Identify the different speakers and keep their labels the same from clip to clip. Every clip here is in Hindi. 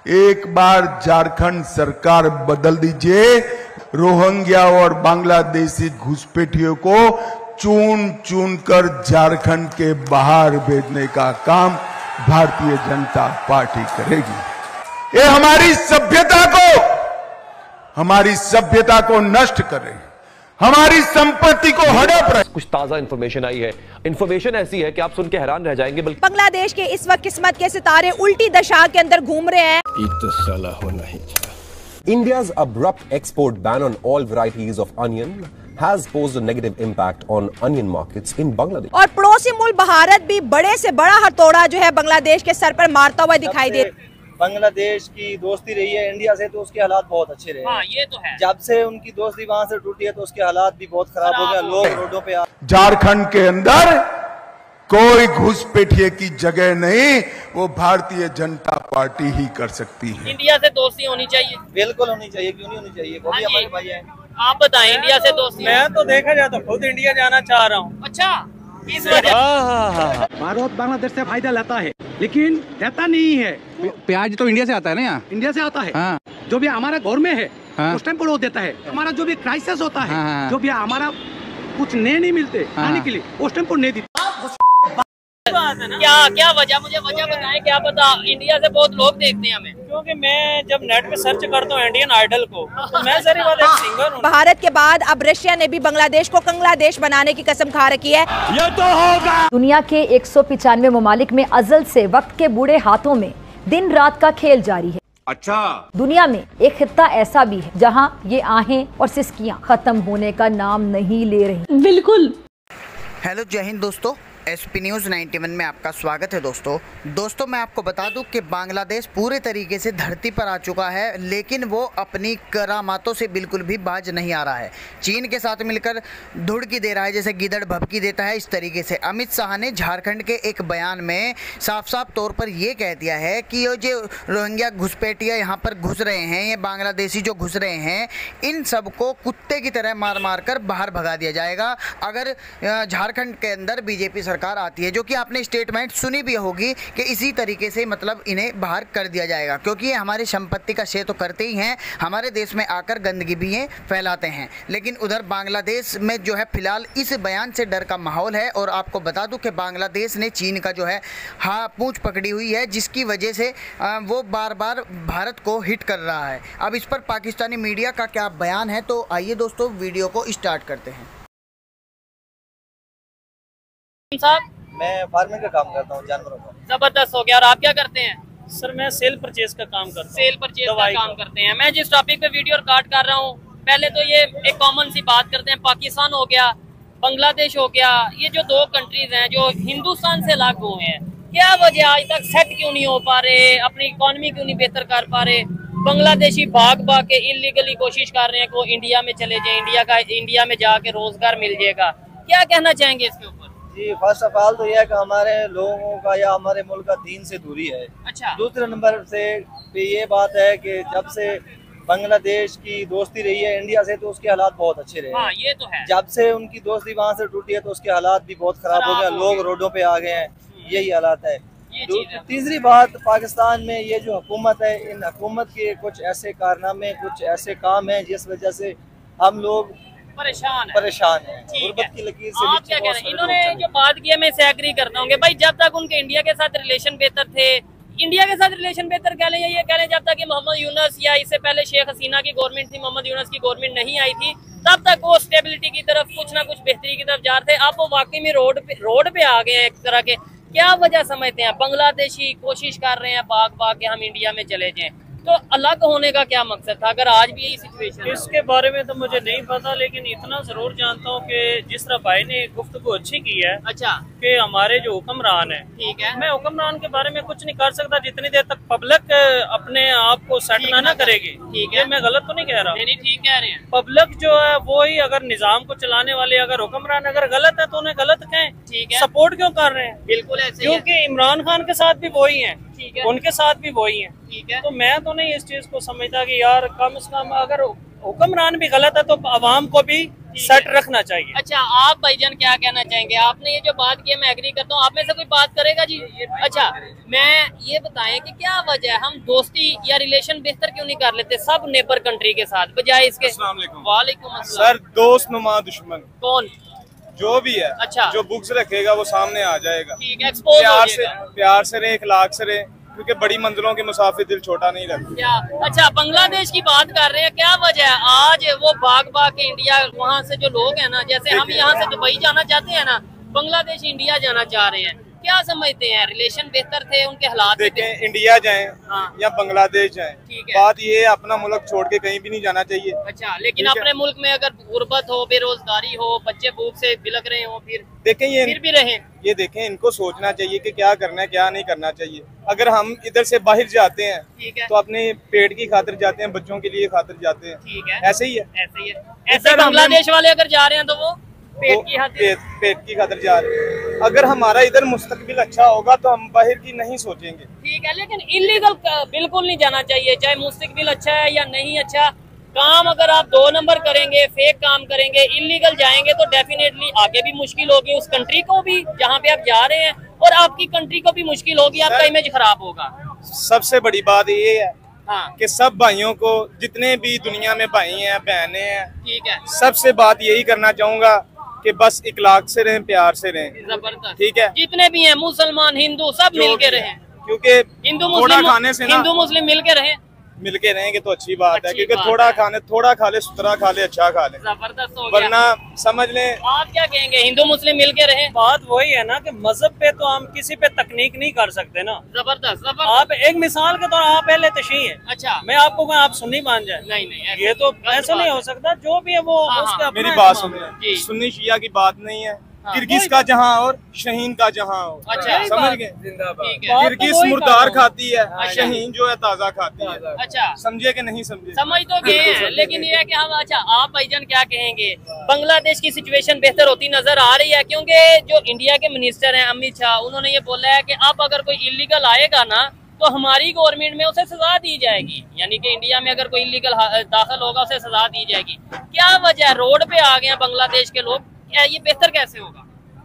Speaker 1: एक बार झारखंड सरकार बदल दीजिए, रोहिंग्या और बांग्लादेशी घुसपैठियों को चुन चुन कर झारखंड के बाहर भेजने का काम भारतीय जनता पार्टी करेगी। ये हमारी सभ्यता को नष्ट करे, हमारी संपत्ति को हड़प रहे।
Speaker 2: कुछ ताजा इंफॉर्मेशन आई है, इंफॉर्मेशन ऐसी है कि आप सुन के हैरान रह जाएंगे। बल्कि
Speaker 3: बांग्लादेश के इस वक्त किस्मत के सितारे उल्टी दशा के अंदर घूम रहे हैं।
Speaker 4: तो साला होना ही था। India's abrupt export ban on all varieties of onion has posed a negative impact on onion markets in Bangladesh.
Speaker 3: और पड़ोसी मुल्क भारत भी बड़े से बड़ा हथौड़ा जो है बांग्लादेश के सर पर मारता हुआ दिखाई दे।
Speaker 5: बांग्लादेश की दोस्ती रही है इंडिया से तो उसके हालात बहुत अच्छे रहे।
Speaker 6: हाँ, ये तो है।
Speaker 5: जब से उनकी दोस्ती वहाँ से टूटी है तो उसके हालात भी बहुत खराब हो गया। लोग रोडों पे
Speaker 1: झारखंड के अंदर कोई घुसपैठिए की जगह नहीं, वो भारतीय जनता पार्टी ही कर सकती है।
Speaker 6: इंडिया से दोस्ती होनी चाहिए,
Speaker 5: बिल्कुल होनी चाहिए, क्यों नहीं होनी चाहिए, वो भी हमारे भाई है।
Speaker 6: आप बताएं, इंडिया से दोस्ती?
Speaker 5: मैं तो देखा जाए तो खुद इंडिया जाना चाह रहा हूँ।
Speaker 6: अच्छा, इस वजह
Speaker 7: भारत बांग्लादेश से फायदा लेता है लेकिन देता नहीं है।
Speaker 8: प्याज तो इंडिया से आता है ना, यहाँ
Speaker 7: इंडिया से आता है।
Speaker 8: हाँ।
Speaker 7: जो भी हमारा घर में है
Speaker 8: हाँ।
Speaker 7: उस टाइम पर वो देता है। हमारा जो भी क्राइसिस होता है,
Speaker 8: हाँ।
Speaker 7: जो भी हमारा कुछ नहीं मिलते खाने के लिए उस टाइम पर नहीं देता।
Speaker 6: क्या वजह, मुझे वजह बताएं, क्या पता। इंडिया से बहुत लोग देखते हैं हमें,
Speaker 5: क्योंकि मैं जब नेट पे सर्च करता हूँ इंडियन आइडल को तो मैं सारी बात एक सिंगर हूँ।
Speaker 3: भारत के बाद अब रशिया ने भी बांग्लादेश को कंग्लादेश बनाने की कसम खा रखी है।
Speaker 5: ये तो होगा।
Speaker 9: दुनिया के 195 ममालिक में अजल से वक्त के बूढ़े हाथों में दिन रात का खेल जारी है।
Speaker 8: अच्छा,
Speaker 9: दुनिया में एक खित्ता ऐसा भी है जहां ये आहें और सिसकियां खत्म होने का नाम नहीं ले रही।
Speaker 10: बिल्कुल।
Speaker 11: हेलो, जय हिंद दोस्तों, एसपी न्यूज़ 91 में आपका स्वागत है। दोस्तों मैं आपको बता दूं कि बांग्लादेश पूरे तरीके से धरती पर आ चुका है, लेकिन वो अपनी करामातों से बिल्कुल भी बाज नहीं आ रहा है। चीन के साथ मिलकर धुड़की दे रहा है, जैसे गिदड़ भभकी देता है, इस तरीके से। अमित शाह ने झारखंड के एक बयान में साफ साफ तौर पर ये कह दिया है कि ये जो रोहिंग्या घुसपैठिया यहाँ पर घुस रहे हैं, ये बांग्लादेशी जो घुस रहे हैं, इन सबको कुत्ते की तरह मार मार कर बाहर भगा दिया जाएगा अगर झारखंड के अंदर बीजेपी सरकार आती है। जो कि आपने स्टेटमेंट सुनी भी होगी कि इसी तरीके से मतलब इन्हें बाहर कर दिया जाएगा, क्योंकि ये हमारी संपत्ति का क्षय तो करते ही हैं, हमारे देश में आकर गंदगी भी ये फैलाते हैं। लेकिन उधर बांग्लादेश में जो है फिलहाल इस बयान से डर का माहौल है। और आपको बता दूं कि बांग्लादेश ने चीन का जो है पूंछ पकड़ी हुई है, जिसकी वजह से वो बार बार भारत को हिट कर रहा है। अब इस पर पाकिस्तानी मीडिया का क्या बयान है, तो आइए दोस्तों वीडियो को स्टार्ट करते हैं।
Speaker 6: साहब,
Speaker 5: मैं फार्मिंग का काम करता हूँ, जानवरों का।
Speaker 6: जबरदस्त हो गया। और आप क्या करते हैं?
Speaker 5: सर मैं सेल परचेज का काम करता हूँ।
Speaker 6: सेल परचेज का काम करते हैं। मैं जिस टॉपिक पे वीडियो रिकॉर्ड कर रहा हूँ, पहले तो ये एक कॉमन सी बात करते हैं। पाकिस्तान हो गया, बांग्लादेश हो गया, ये जो दो कंट्रीज हैं जो हिंदुस्तान से अलग हुए हैं, क्या वजह आज तक सेट क्यों नहीं हो पा रहे, अपनी इकोनॉमी क्यों नहीं बेहतर कर पा रहे? बांग्लादेशी भाग भाग के इलीगली कोशिश कर रहे हैं कि वो इंडिया में चले जाए, इंडिया में जाके रोजगार मिल जाएगा। क्या कहना चाहेंगे इसके ऊपर?
Speaker 5: जी, फर्स्ट ऑफ ऑल तो यह है कि हमारे लोगों का या हमारे मुल्क का दीन से दूरी है।
Speaker 6: अच्छा।
Speaker 5: दूसरे नंबर से ये बात है कि जब से बांग्लादेश की दोस्ती रही है इंडिया से तो उसके हालात बहुत अच्छे रहे।
Speaker 6: हाँ, ये तो है।
Speaker 5: जब से उनकी दोस्ती वहाँ से टूटी है तो उसके हालात भी बहुत खराब हो गया। लोग रोडों पे आ गए हैं, यही हालात है। तीसरी बात, पाकिस्तान में ये जो हुकूमत है, इन हुकूमत के कुछ ऐसे कारनामे, कुछ ऐसे काम हैं जिस वजह से हम लोग परेशान है। गुर्बत की लकीर से
Speaker 6: आप क्या कह रहे हैं? इन्होंने जो बात की है मैं इससे एग्री करता हूँ कि भाई जब तक उनके इंडिया के साथ रिलेशन बेहतर थे, इंडिया के साथ रिलेशन बेहतर कह लें या ये कह लें, जब तक कि मोहम्मद यूनस या इससे पहले शेख हसीना की गवर्नमेंट थी, मोहम्मद यूनस की गवर्नमेंट नहीं आई थी, तब तक वो स्टेबिलिटी की तरफ, कुछ ना कुछ बेहतरी की तरफ जा रहे थे। अब वो वाकई में रोड पे आ गए हैं एक तरह के। क्या वजह समझते हैं? बांग्लादेशी कोशिश कर रहे हैं भाग भाग के हम इंडिया में चले जाएं, तो अलग होने का क्या मकसद था अगर आज भी यही सिचुएशन है?
Speaker 5: इसके बारे में तो मुझे नहीं पता, लेकिन इतना जरूर जानता हूँ कि जिस तरह भाई ने गुफ्तगू अच्छी की है।
Speaker 6: अच्छा।
Speaker 5: कि हमारे जो हुक्मरान है,
Speaker 6: ठीक है,
Speaker 5: मैं हुक्मरान के बारे में कुछ नहीं कर सकता जितनी देर तक पब्लिक अपने आप को सेट ना करेगी।
Speaker 6: ठीक है,
Speaker 5: मैं गलत तो नहीं कह रहा?
Speaker 6: नहीं, ठीक कह रहे हैं।
Speaker 5: पब्लिक जो है वो ही अगर निजाम को चलाने वाले, अगर हुक्मरान अगर गलत है तो उन्हें गलत कहें।
Speaker 6: ठीक है,
Speaker 5: सपोर्ट क्यों कर रहे हैं?
Speaker 6: बिल्कुल ऐसे,
Speaker 5: क्योंकि इमरान खान के साथ भी वही है,
Speaker 6: ठीक है,
Speaker 5: उनके साथ भी वही है।
Speaker 6: ठीक है,
Speaker 5: तो मैं तो नहीं इस चीज को समझता कि यार कम से कम अगर
Speaker 7: हुक्मरान भी गलत है तो अवाम को भी सेट रखना चाहिए।
Speaker 6: अच्छा, आप भाईजान क्या कहना चाहेंगे? आपने ये जो बात की है मैं एग्री करता हूँ, आप में से कोई बात करेगा जी? अच्छा, मैं ये बताएं कि क्या वजह है हम दोस्ती या रिलेशन बेहतर क्यों नहीं कर लेते सब नेबर कंट्री के साथ बजाय इसके? वालेकुम अस्सलाम।
Speaker 10: सर, दोस्त नुमा दुश्मन
Speaker 6: कौन
Speaker 10: जो भी है,
Speaker 6: अच्छा,
Speaker 10: जो बुक्स रखेगा वो सामने आ जाएगा।
Speaker 6: ठीक है, एक्सपोज हो जाएगा।
Speaker 10: प्यार से रहे, इखलाक से रहे, क्योंकि बड़ी मंजिलों के मुसाफिर दिल छोटा नहीं रखते।
Speaker 6: क्या? अच्छा, बांग्लादेश की बात कर रहे हैं, क्या वजह है आज वो भाग के इंडिया, वहाँ से जो लोग हैं ना, जैसे हम यहाँ से दुबई जाना चाहते हैं ना, बांग्लादेश इंडिया जाना चाह रहे हैं, क्या समझते हैं? रिलेशन बेहतर थे, उनके हालात
Speaker 10: देखें, इंडिया जाएं या बांग्लादेश जाएं, बात ये है अपना मुल्क छोड़ के कहीं भी नहीं जाना चाहिए।
Speaker 6: अच्छा, लेकिन अपने मुल्क में अगर गुर्बत हो, बेरोजगारी हो, बच्चे भूख से बिलक रहे हो, फिर
Speaker 10: देखें ये
Speaker 6: फिर भी रहें।
Speaker 10: ये देखें, इनको सोचना चाहिए कि क्या करना है क्या नहीं करना चाहिए। अगर हम इधर से बाहर जाते हैं तो अपने पेट की खातिर जाते हैं, बच्चों के लिए खातिर जाते हैं।
Speaker 6: ठीक है,
Speaker 10: ऐसे ही है,
Speaker 6: ऐसे ही है। ऐसे बांग्लादेश वाले अगर जा रहे हैं तो वो पेट की खातिर जा रहे हैं। अगर हमारा इधर मुस्तकबिल अच्छा होगा तो हम बाहर की नहीं सोचेंगे। ठीक है, लेकिन इलीगल बिल्कुल नहीं जाना चाहिए, चाहे मुस्तकबिल अच्छा है या नहीं अच्छा। काम अगर आप 2 नंबर करेंगे, फेक काम करेंगे, इलीगल जाएंगे तो डेफिनेटली आगे भी मुश्किल होगी, उस कंट्री को भी जहाँ पे आप जा रहे हैं, और आपकी कंट्री को भी मुश्किल होगी, आपका इमेज खराब होगा। सबसे बड़ी बात ये है कि सब भाइयों को, जितने भी दुनिया में भाई हैं, बहनें हैं, ठीक है, सबसे बात यही करना चाहूंगा कि बस इखलाक से रहें, प्यार से रहें। जबरदस्त, ठीक है, जितने भी हैं मुसलमान हिंदू सब मिल के रहें, क्योंकि हिंदू मुस्लिम मिल के रहें। मिलके रहेंगे तो अच्छी बात है, क्योंकि थोड़ा खा ले, सुतरा खा ले, अच्छा खा ले, जबरदस्त हो गया। वरना समझ लें, आप क्या कहेंगे, हिंदू मुस्लिम मिल के रहें?
Speaker 7: बात वही है ना कि मजहब पे तो हम किसी पे तकनीक नहीं कर सकते ना।
Speaker 6: जबरदस्त।
Speaker 7: आप एक मिसाल के तौर आप पहले तशी है, अच्छा, मैं आपको कहूँ आप सुन्नी मान जाए, नहीं ये तो ऐसा नहीं हो सकता। जो भी है वो उसका
Speaker 10: मेरी बात सुनिए, सुन्नी शिया की बात नहीं है, किर्गिज का जहाँ और शहीन का जहाँ हो। अच्छा, समझ गए? किर्गिज मुर्दार खाती है, शहीन जो है ताजा खाती है। अच्छा, समझे कि नहीं समझे? समझ तो गए हैं, लेकिन ये है कि हम, अच्छा, आप भाईजान क्या कहेंगे, बांग्लादेश की सिचुएशन बेहतर होती नजर आ रही है? क्योंकि जो इंडिया के मिनिस्टर हैं अमित शाह, उन्होंने ये बोला है कि अब अगर कोई इलीगल आएगा ना तो हमारी गवर्नमेंट में उसे सजा दी जाएगी, यानी कि इंडिया में अगर कोई इलीगल दाखिल होगा उसे सजा दी जाएगी। क्या वजह, रोड पे आ गए बांग्लादेश के लोग, ये बेहतर कैसे होगा?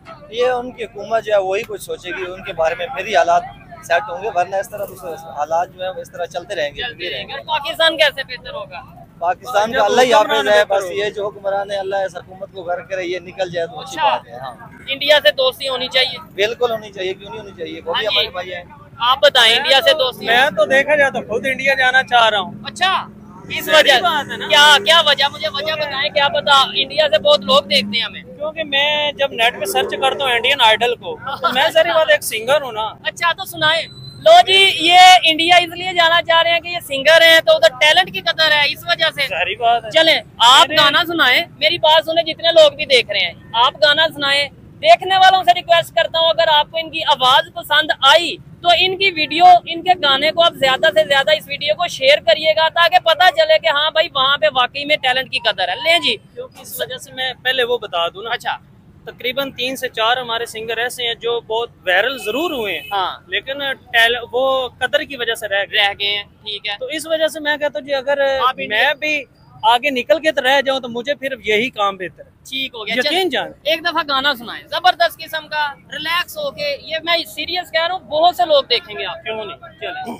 Speaker 5: ये उनकी हुकूमत जो है वही कुछ सोचेगी उनके बारे में, फिर ही हालात सेट होंगे, वरना इस तरह हालात जो है इस तरह चलते रहेंगे।
Speaker 6: पाकिस्तान कैसे बेहतर होगा?
Speaker 5: पाकिस्तान का अल्लाह ही हाफिज है, बस ये जो हुक्मरान है अल्लाह इस हुकूमत को घर करे, ये निकल जाए तो अच्छी बात है। हाँ,
Speaker 6: इंडिया से दोस्ती होनी चाहिए,
Speaker 5: बिल्कुल होनी चाहिए, क्यों नहीं होनी चाहिए, वो भी हमारे भाई है।
Speaker 6: आप बताएं, इंडिया से दोस्ती?
Speaker 7: मैं तो देखा जाए तो खुद इंडिया जाना चाह रहा हूँ।
Speaker 6: अच्छा, इस वजह क्या वजह, मुझे वजह बताएं, क्या पता इंडिया से बहुत लोग देखते हैं हमें।
Speaker 7: क्योंकि मैं जब नेट पे सर्च करता हूँ इंडियन आइडल को, तो मैं सारी बात एक सिंगर हूँ ना।
Speaker 6: अच्छा, तो सुनाए। लो जी, ये इंडिया इसलिए जाना चाह रहे हैं कि ये सिंगर हैं, तो उधर टैलेंट की कदर है, इस वजह से।
Speaker 7: सारी बात है।
Speaker 6: चले, आप गाना सुनाए, मेरी बात सुने, जितने लोग भी देख रहे हैं, आप गाना सुनाए। देखने वालों से रिक्वेस्ट करता हूँ, अगर आपको इनकी आवाज पसंद आई तो इनकी वीडियो, इनके गाने को आप ज्यादा से ज्यादा इस वीडियो को शेयर करिएगा, ताकि पता चले कि हाँ भाई वहाँ पे वाकई में टैलेंट की कदर है। ले जी,
Speaker 7: क्योंकि इस वजह से मैं पहले वो बता दूं ना।
Speaker 6: अच्छा,
Speaker 7: तकरीबन 3 से 4 हमारे सिंगर ऐसे हैं जो बहुत वायरल जरूर हुए हैं,
Speaker 6: हाँ,
Speaker 7: लेकिन वो कदर की वजह से रह गए हैं। ठीक है, तो इस वजह से मैं कहता हूँ जी, अगर मैं भी आगे निकल के तो रह जाऊं तो मुझे फिर यही काम बेहतर है।
Speaker 6: ठीक हो गया,
Speaker 7: यकीन जान।
Speaker 6: एक दफा गाना सुनाए जबरदस्त किस्म का, रिलैक्स होके, ये मैं सीरियस कह रहा हूँ, बहुत से लोग देखेंगे, आप क्यों नहीं।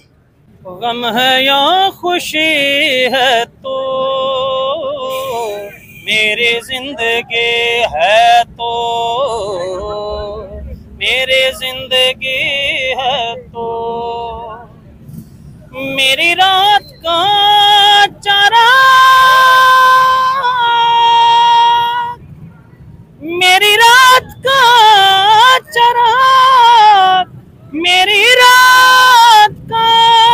Speaker 6: चले।
Speaker 7: गम है या खुशी है तो मेरी जिंदगी है, तो मेरी जिंदगी है, तो मेरी रात का चराग, मेरी रात का चराग, मेरी रात का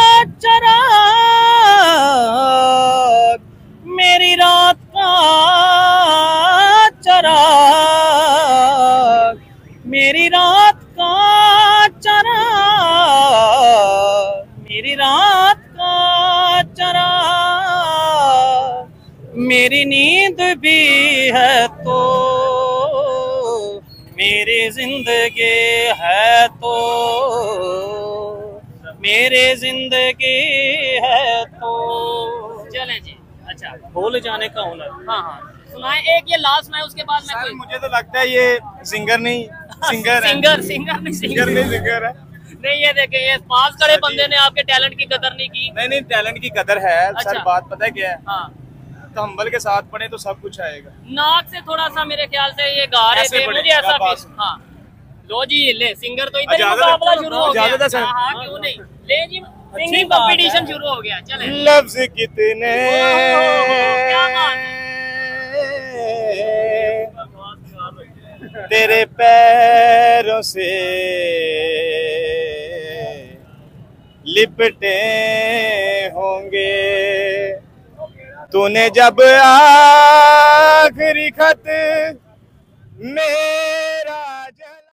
Speaker 7: चराग, मेरी रात का चराग, मेरी रात का चराग, मेरी रात का चराग, मेरी नींद भी है तो मेरी जिंदगी है, तो मेरी जिंदगी है, तो।
Speaker 6: चले जी, अच्छा। अच्छा,
Speaker 7: भूल जाने का हुनर।
Speaker 6: हाँ हाँ, सुनाए एक ये लास्ट सुनाए, उसके बाद मैं कोई
Speaker 10: मुझे तो लगता है ये सिंगर नहीं सिंगर
Speaker 6: सिंगर है। नहीं ये देखें, ये पास खड़े बंदे ने आपके टैलेंट की कदर नहीं की।
Speaker 10: नहीं टैलेंट की कदर है।
Speaker 6: अच्छा।
Speaker 10: सर बात पता है क्या है,
Speaker 6: हाँ,
Speaker 10: तो हम्बल के साथ पढ़े तो सब कुछ आएगा।
Speaker 6: नाक से थोड़ा सा मेरे ख्याल से ये गा रहे थे, मुझे ऐसा फील। हाँ लो जी, ले सिंगर तो इधर ही मुकाबला शुरू हो गया। हाँ क्यों नहीं, ले जी सिंगिंग कंपटीशन शुरू हो गया। चले
Speaker 10: लफ्ज कितने तेरे पैरों से लिपटे होंगे, तूने जब आखिरी खत मेरा